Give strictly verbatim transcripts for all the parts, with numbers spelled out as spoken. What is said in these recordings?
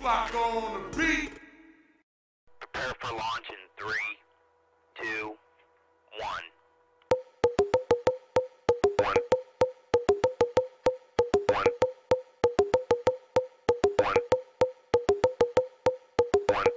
Flock on the beat. Prepare for launch in three, two, one. One. One. One. One.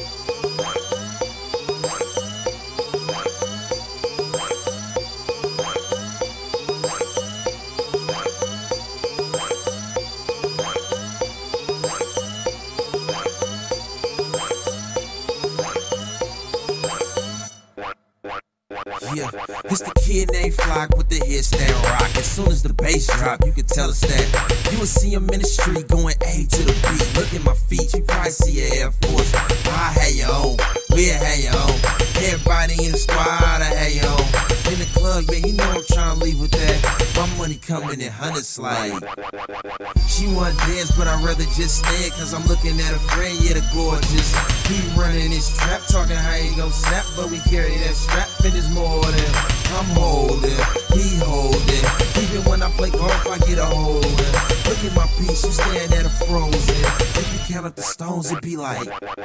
Yeah, it's the kid named Flock with the headstand rock. As soon as the bass drop, you can tell us that you will see him in the street going A to the beat. Look at my feet, you probably see an Air Force. I had your own, we'll have your own. Everybody in the squad, I had your own. In the club, yeah, you know I'm trying to leave with that. My money coming in hundreds like. She want dance, but I'd rather just stand, cause I'm looking at a friend, yeah, the gorgeous. He running his trap, talking how he gon' snap, but we carry that strap and it's more than I'm holding, he holding. Even when I play golf, I get a hold of. Look at my piece, you staring at a frozen. If you count up the stones, it be like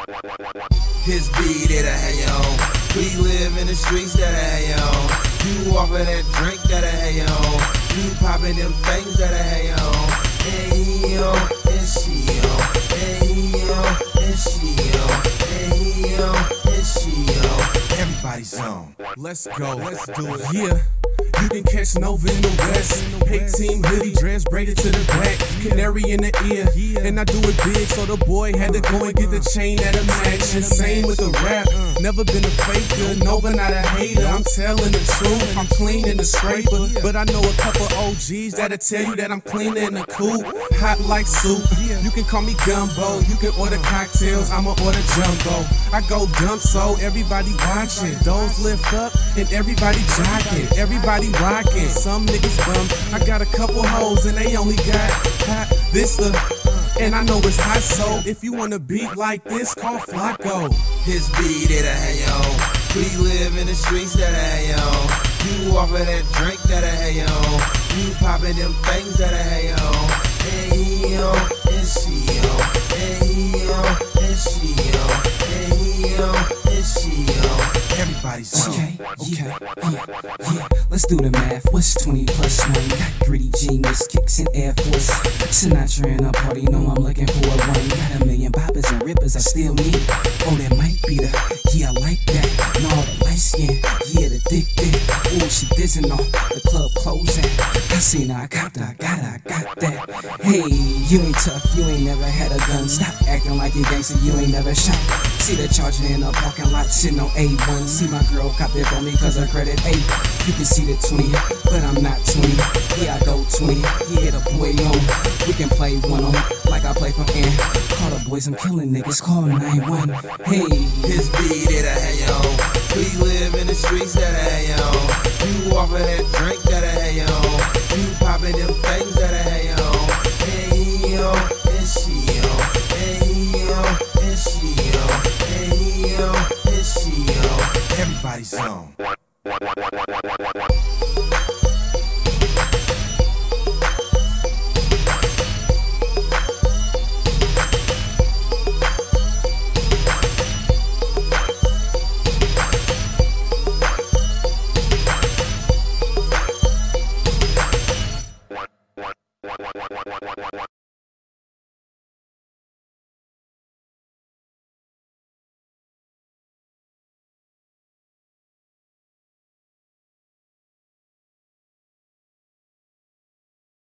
his beat that I had your own. We live in the streets that I had your own. You offer that drink that I had your own. You popping them things that I had your own. And he on, and she on, and he on, and she on, and he on, and she on. Everybody's on. Let's go, let's do it. Yeah, you can catch Nova in the west. Pick team hoodie, dress braided to the back, canary in the ear, and I do it big, so the boy had to go and get the chain at a match. And same with the rap, never been a faker, Nova not a hater. I'm telling the truth, I'm clean in the scraper, but I know a couple O Gs that'll tell you that I'm clean in the coupe, hot like soup. You can call me Gumbo, you can order cocktails, I'ma order jumbo. I go dumb, so everybody watching, those lift up and everybody jocking, everybody rocking. Some niggas bum, I got a couple hoes and they only got hot this the, and I know it's hot, so if you want a beat like this, call Flocko. His beat that I had your own. We live in the streets that I had your own. You offer that drink that I had your own. You popping them things that I had your own. And he on, and she on, and he on, and she on, and he on, and she on. Everybody's on. Okay, yeah, yeah, yeah. Let's do the math. What's twenty plus one? Got gritty genius, kicks in Air Force. Sinatra in a party, know I'm looking for a run. Got a million boppers and rippers I still need. Oh, that might be the, yeah, I like that. No, the light skin, yeah, the thick thick. Ooh, she dissing off, the club closing. I seen her, I got her, I got her, I got that. Hey, you ain't tough, you ain't never had a gun. Stop acting like you gangster, you ain't never shot. See the charger in a parking lot, sitting on A one. See my girl cop it for me cause her credit eight. You can see the twenty, but I'm not twenty. Yeah, I go twenty, yeah, the boy on. We can play one on, like I play from N. Call the boys, I'm killing niggas, call nine one. Hey, his beat that I had your own. We live in the streets that I had your own. You offer that drink that I had your own. You popping them things that I had your own. And he on, and she on, and he on, and she on, and he on, and she on. Everybody's on.